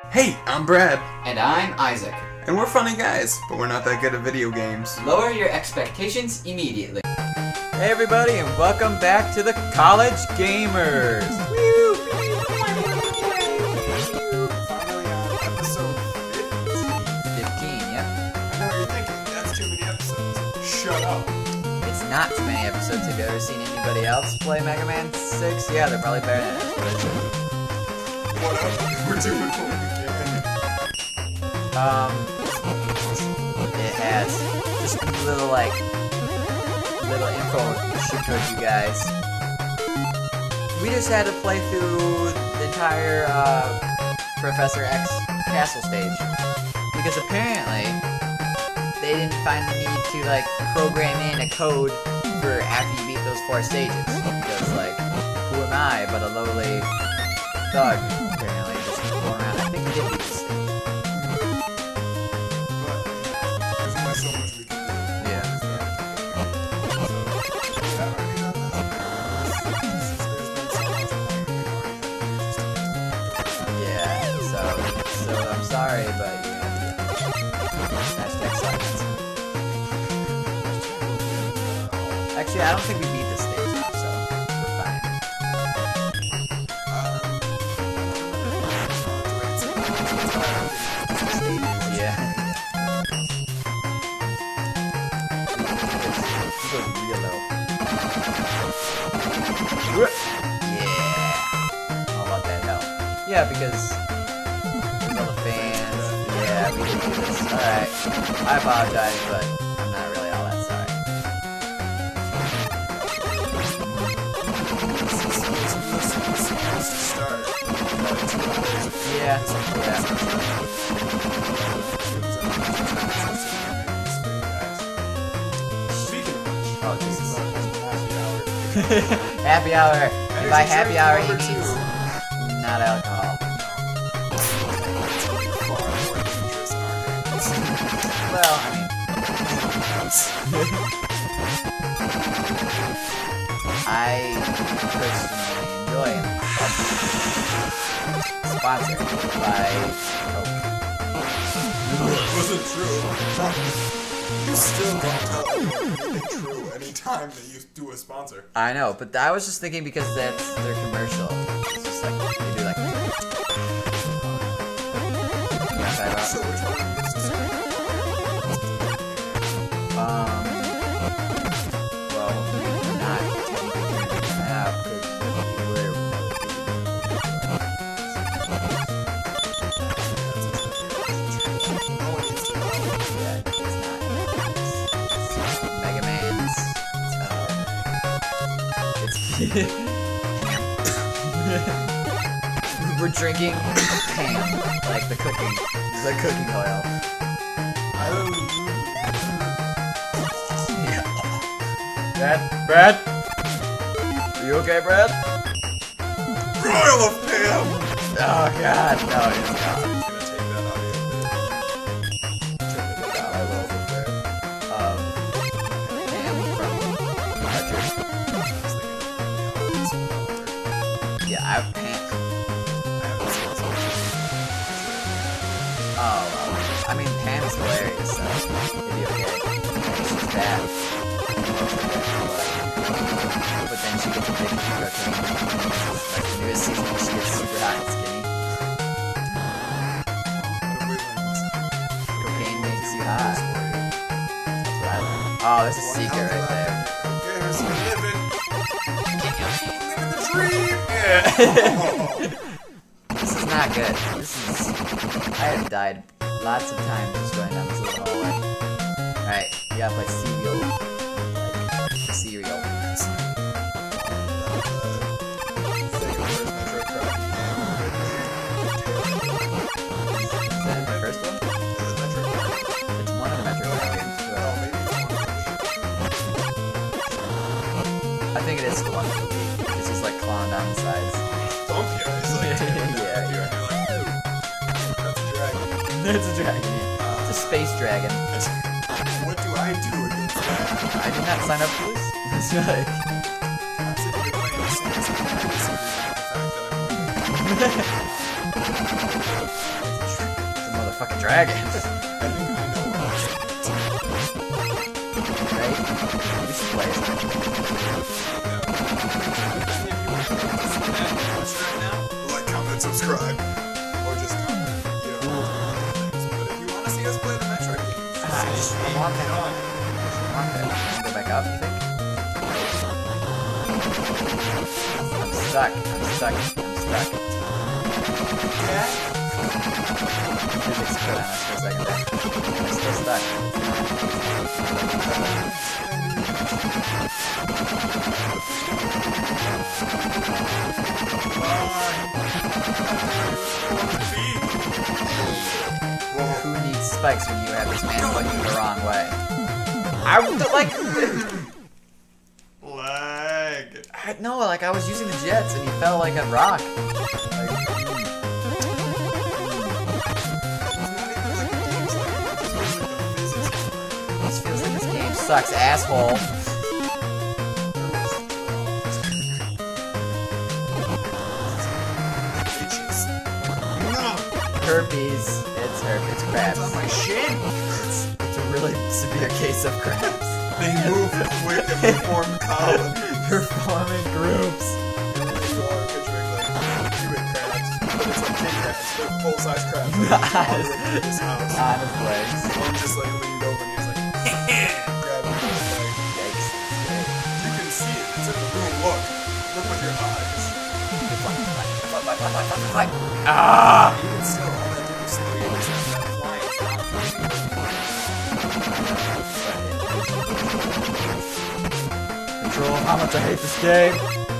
Hey, I'm Brad. And I'm Isaac. And we're funny guys, but we're not that good at video games. Lower your expectations immediately. Hey everybody, and welcome back to the College Gamers! Woo! Finally on episode 15, yep. I know what you're thinking, that's too many episodes. Shut up. It's not too many episodes. Have you ever seen anybody else play Mega Man 6? Yeah, they're probably better than us. Whatever, we're doing what we can. It has just a little, little info to shoot towards you guys. We just had to play through the entire, Professor X castle stage. Because apparently, they didn't find the need to, program in a code for after you beat those 4 stages. Because, who am I but a lowly thug, apparently, just going around. I think we did beat this stage. So much we can do. Yeah. Yeah, so I'm sorry, but hashtag silence. Actually, I don't think we beat this stage, so we're fine. Yeah. Yeah. How about that help? Yeah, because there's all the fans. Yeah, we did do this. Alright. I apologize, but I'm not really all that sorry. Yeah. Speaking of which, Oh, Jesus. happy Happy hour. And by happy hour, he Number means 2. not alcohol. Well, I mean, I personally enjoy it. Sponsored by It wasn't true. You still don't tell anyone anything true anytime that you do a sponsor. I know, but I was just thinking because that's their commercial. It's just like they do So which one gets to say? well, not technically now because we're yeah, it's not. It's Mega Man's. We're drinking ham, like the cooking oil. Brad? Are you okay, Brad? Royal of Pam! Oh God, no, it's not. I'm gonna take that audio bit. Turn it down a little bit there. Ham from Archer. Yeah, I have Pam. Oh, well, I mean, Pam is hilarious, so it'd be okay. She's bad. But then she gets addicted to cocaine. Like the newest season, she gets super hot and skinny. Cocaine makes you hot. That's what I learned. Oh, there's a secret right there. Living the dream! This is not good. I have died lots of times just going down this little hallway. Alright, you gotta play cereal. Like, cereal. Is that in the first one? It's one of the Metro games. I think it is the one. It's just like clawing down the sides. Yeah. It's a dragon. It's a space dragon. What do I do against that? I did not sign up for this. It's like... I'm sitting here playing the Sims and I disagree with the fact that I'm fucking dragon. I think I know what Right? We should play it. Like, comment, subscribe, or just comment. You know, things. But if you want to see us play the Metroid games, I want that. I want that. Go back up, you think? I'm stuck. Yeah. Physics put on us for a second there. I'm still stuck. Who needs spikes when you have this man pointing the wrong way? I I was using the jets and he fell like a rock. This feels like this game sucks, asshole. Herpes. It's herpes. It's crabs. It's on my shin. It's a really severe case of crabs. They move quick and perform columns. Perform in groups. Full-size crabs. On his legs. One just like leaned over and he's like, grabbing his leg. Yikes. You can see it. It's in the room. Look. Look with your eyes. Ah! Even still, all that did was slow you down. Control how much I hate this game.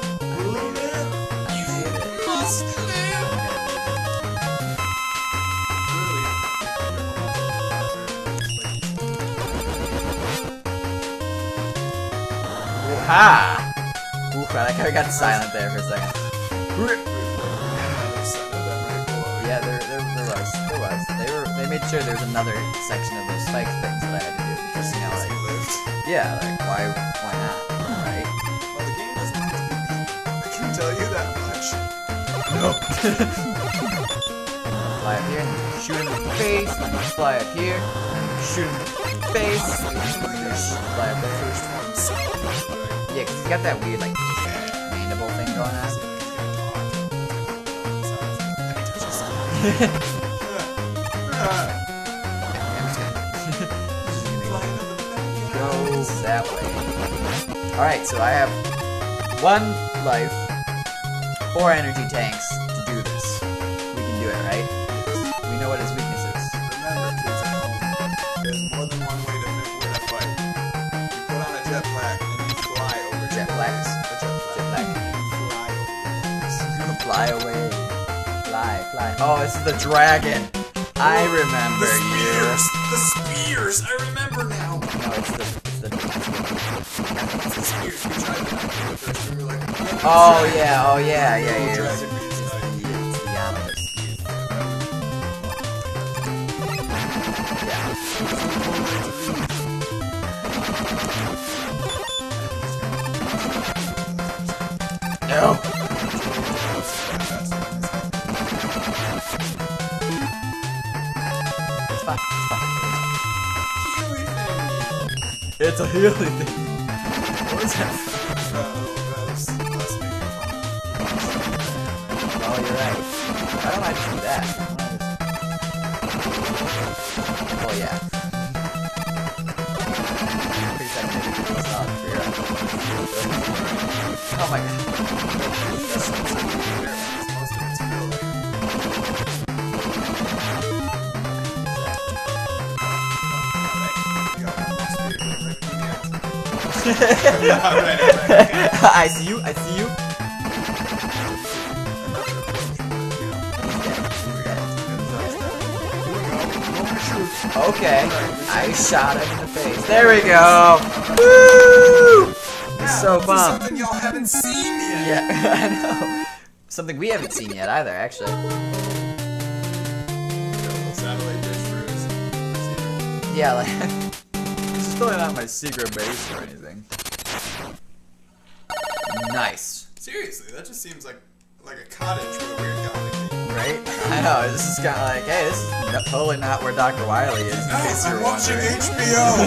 Ha! Oof, I like how I got silent there for a second. Yeah, there was. They made sure there was another section of those spike things that I had to do because, you know, like, yeah, like why not, right? Well, the game doesn't have to be beat. I can tell you that much. No. Fly up here and shoot him in the face, and then fly up here, and shoot him in the face, and then fly up there. Yeah, because he's got that weird, like, mandible thing going on. Go that way. Alright, so I have 1 life, 4 energy tanks to do this. We can do it, right? We know what his weakness is. Remember, kids at home, there's more than one way to win a fight. You put on a jetpack and you fly over Jetpacks? jetpack. Jetpack. Fly away. Fly. Oh, this is the dragon. I remember you. The spears! I remember now! No, it's the Spears. We tried them first. We were like, Oh yeah. Dragon beast. It's the omnibus. Yeah. No. It's fine. It's a healy thing. What is that? Oh, you're right. Why don't I just do that? Oh, yeah. Oh my god. I see you. Okay, I shot him in the face. There we go. Woo! It's so fun. Something y'all haven't seen yet. Yeah, I know. Something we haven't seen yet either, actually. Satellite dish for Yeah, like this is totally not my secret base or anything. Nice. Seriously, that just seems like a cottage with a weird gothic theme. Right? I know, this is kind of like, hey, this is totally not where Dr. Wily is, in case I'm you're watching wondering. HBO.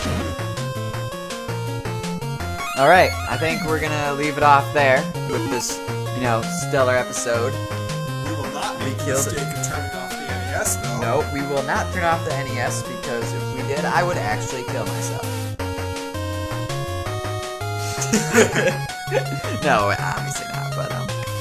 Alright, I think we're gonna leave it off there with this, you know, stellar episode. We will not make the killed it. mistake of turning off the NES, though. No, we will not turn off the NES because if we did, I would actually kill myself. No, obviously not, but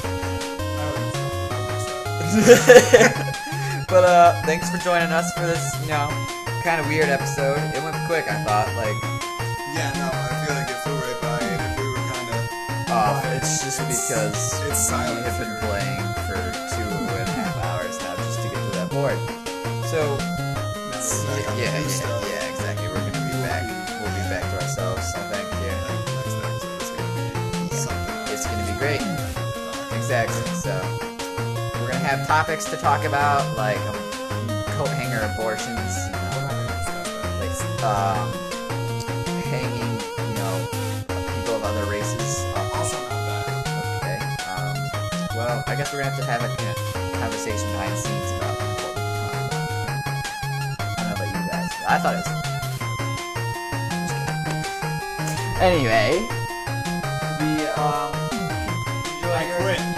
but thanks for joining us for this, you know, kind of weird episode. It went quick, I thought, like, Yeah, no, I feel like it flew right by, and if we were kind of off. It's just because it's silent we have been here. playing for 2.5 hours now just to get to that board. So, yeah, exactly. We're gonna be back. We'll be back to ourselves, I think, yeah. Next episode is gonna be something else. It's gonna be great. Exactly. So we're gonna have topics to talk about, like coat hanger abortions, you know, like hanging, you know, people of other races. Also not bad. Okay. Well, I guess we're gonna have to have a conversation behind the scenes about what we can talk about. I don't know about you guys, but I thought it was. Just kidding. Anyway, we enjoy I your. quit.